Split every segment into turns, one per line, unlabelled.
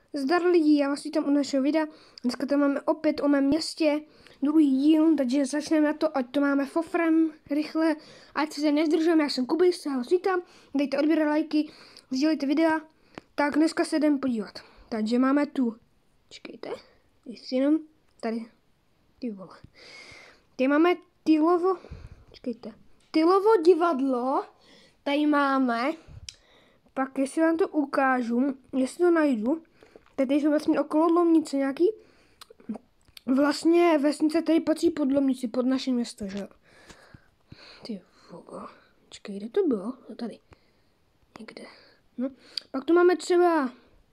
Zdar lidi, já vás vítám u našeho videa. Dneska tam máme opět o mém městě druhý díl, takže začneme na to, ať to máme fofrem, rychle, ať se nezdržujeme, já jsem Kubis, já vás vítám, dejte odběr, lajky, sdílejte videa, tak dneska se jdeme podívat. Takže máme tu, čekejte, jestli jenom, tady, ty vole. Tady máme Tylovo, čekejte, Tylovo divadlo, tady máme, pak jestli vám to ukážu, jestli to najdu, tady jsou vlastně okolo Lomnice nějaký, vlastně vesnice tady patří pod Lomnici, pod naše město, že jo. Ty vole, čekej, kde to bylo? No tady, někde. No, pak tu máme třeba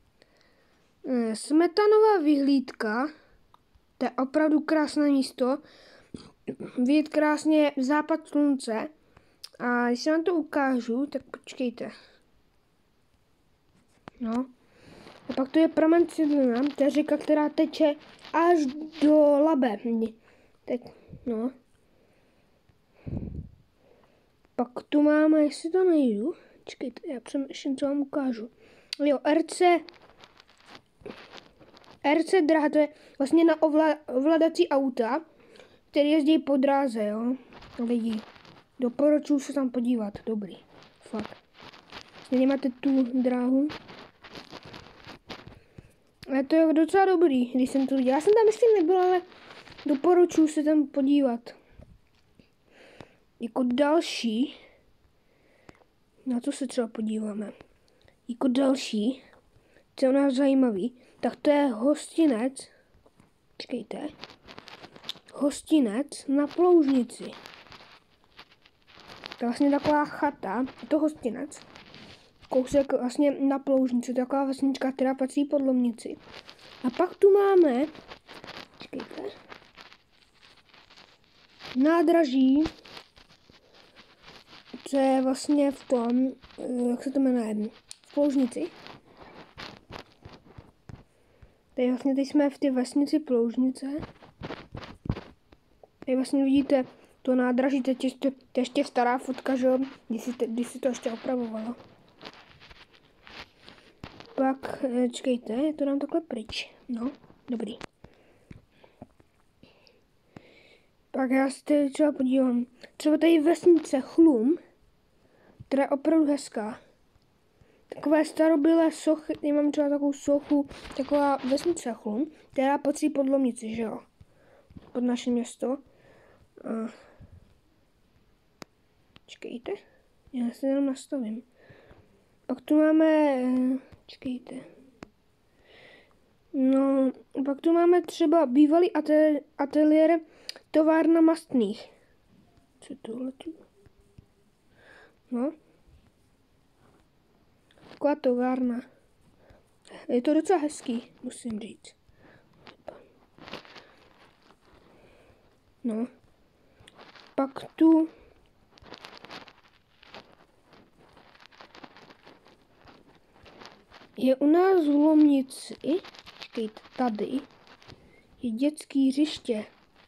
Smetanová vyhlídka, to je opravdu krásné místo, vidět krásně západ slunce a když vám to ukážu, tak počkejte. No. A pak tu je pramen Cidlina, to je řeka, která teče až do Labe. Teď, no. Pak tu máme, jestli to najdu, čekejte, já přemýšlím, co vám ukážu. Jo, RC dráha, to je vlastně na ovladací auta, které jezdí po dráze, jo. Lidi, doporučuji se tam podívat, dobrý, fakt. Tady máte tu dráhu. Ale to je docela dobrý, když jsem to viděl. Já jsem tam myslím nebyl, ale doporučuji se tam podívat. Jako další, na co se třeba podíváme, jako další, co je u nás zajímavý, tak to je hostinec, čekejte, hostinec na Ploužnici. To je vlastně taková chata, je to hostinec. Kousek vlastně na Ploužnici, taková vesnička, která patří pod Lomnici. A pak tu máme, čekejte, nádraží, co je vlastně v tom, jak se to jmenuje, v Ploužnici. Tady vlastně teď jsme v té vesnici Ploužnice. Tady vlastně vidíte to nádraží, to je ještě stará fotka, že jo, když si to ještě opravovalo. Pak, čekejte, je to dám takhle pryč. No, dobrý. Pak já se tady třeba podívám. Třeba tady vesnice Chlum, která je opravdu hezká. Takové starobylé sochy, já mám třeba takovou sochu, taková vesnice Chlum, která patří pod Lomnici, že jo? Pod naše město. Čekejte, já se jenom nastavím. Pak tu máme, čekejte. No, pak tu máme třeba bývalý ateliér továrna mastných. Co je tohle tu? No. Taková továrna. Je to docela hezký, musím říct. No. Pak tu je u nás v Lomnici, čekejte, tady je dětský hřiště.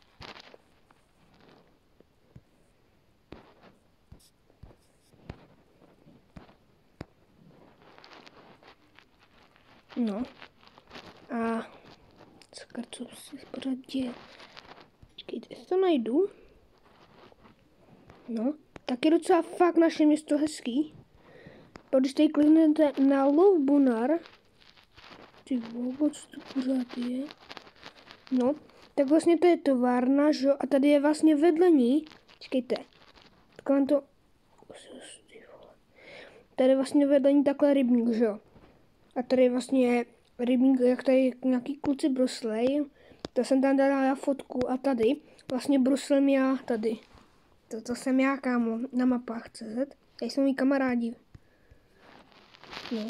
No. A sakra, co se pořád děje? Čekejte, jestli to najdu. No, tak je docela fakt naše město hezký. Když tady kliknete na Lovbunar, ty vole, co to pořád je? No, tak vlastně to je továrna, že jo? A tady je vlastně vedle ní, čekejte, tak vám to, tady je vlastně vedle ní takhle rybník, že jo? A tady je vlastně rybník, jak tady nějaký kluci bruslej, to jsem tam dala fotku a tady vlastně bruslím já tady. To jsem já, kámo, na mapách CZ, tady jsou mý kamarádi. No.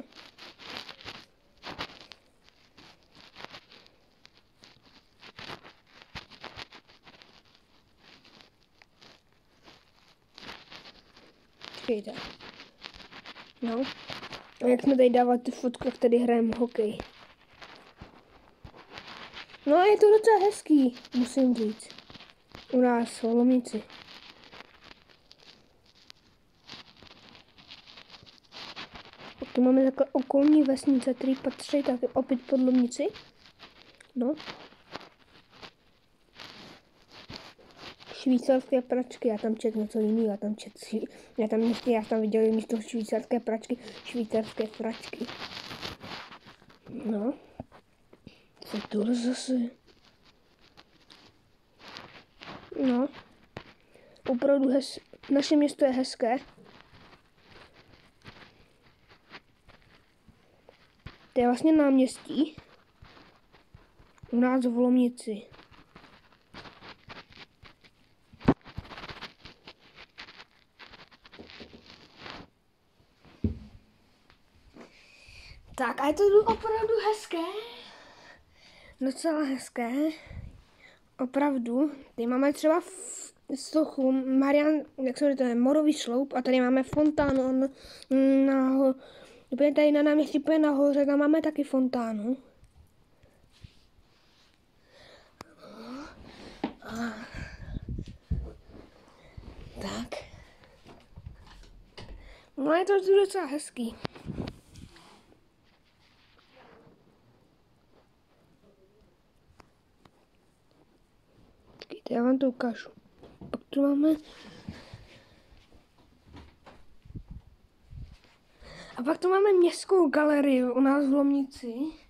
Čekejte. No. A jak jsme tady dávat ty fotky, jak tady hrajeme hokej. No a je to docela hezký, musím říct. U nás v Lomnici. Tu máme takové okolní vesnice, které patří taky opět pod Lomnici. No. Švýcarské pračky, já tam četl něco jiného, já tam viděl místo švýcarské pračky, švýcarské pračky. No. Co tohle zase? No. Opravdu naše město je hezké. To je vlastně náměstí. U nás v Lomnici. Tak a je to opravdu hezké. Docela hezké. Opravdu. Tady máme třeba sochu Marian, jak se jmenuje, Morový sloup a tady máme fontánu úplně tady na náměstí, úplně nahoře, tam máme taky fontánu. Tak. No je to docela hezký. Já vám to ukážu. Pak tu máme... A pak tu máme městskou galerii u nás v Lomnici.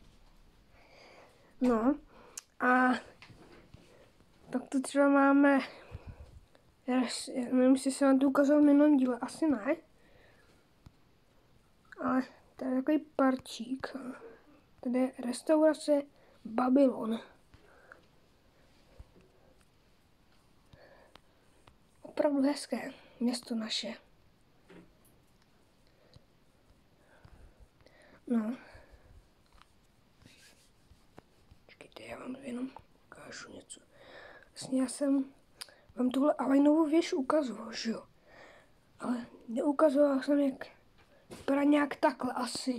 No. A pak tu třeba máme... Já nevím, jestli jsem vám to ukázal v minulém díle. Asi ne. Ale tady je takový parčík. Tady je restaurace Babylon. Opravdu hezké město naše. No. Počkejte, já vám jenom ukážu něco. Vlastně já jsem vám tuhle Alajnovou věž ukazoval, že jo? Ale neukazoval jsem, jak vypadá nějak takhle asi.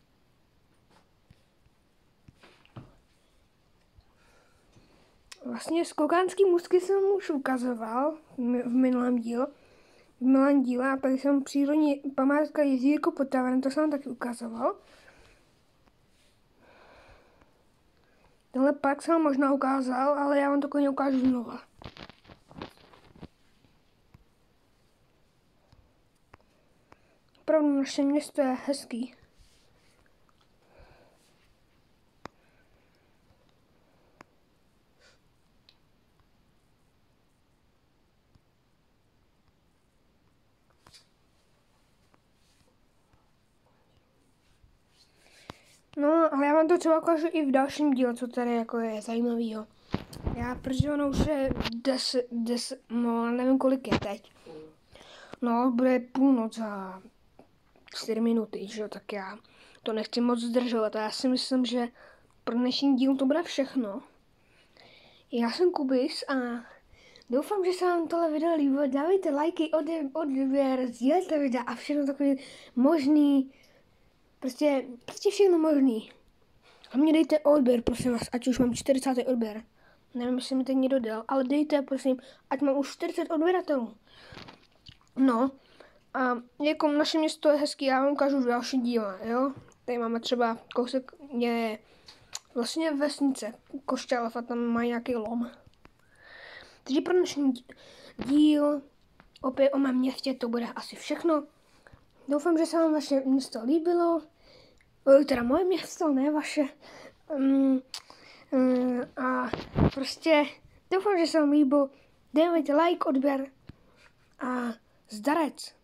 Vlastně skokánský můstky jsem už ukazoval v minulém díle a tady jsem přírodní památka Jezírko Potaven, to jsem taky ukazoval. Tenhle park jsem možná ukázal, ale já vám to klidně ukážu znova. Opravdu naše město je hezký. No, ale já vám to třeba ukážu i v dalším díle, co tady jako je zajímavého. Protože ono už je 10, no nevím kolik je teď. No, bude půlnoc za 4 minuty, že jo, tak já to nechci moc zdržovat a já si myslím, že pro dnešní díl to bude všechno. Já jsem Kubis a doufám, že se vám tohle video líbilo. Dávejte lajky, odběr, sdílejte videa a všechno takový možný. Prostě všechno možný. A mě dejte odběr, prosím vás, ať už mám 40. odběr. Nevím, jestli mi teď někdo dal, ale dejte, prosím, ať mám už 40 odběratelů. No, a jako naše město je hezký, já vám ukážu v další díle, jo. Tady máme třeba kousek, je vlastně vesnice Košťalov a tam má nějaký lom. Takže pro dnešní díl opět o mém městě to bude asi všechno. Doufám, že se vám vaše město líbilo. Teda moje město, ne vaše. A prostě doufám, že se vám líbilo. Dejte like, odběr a zdarec.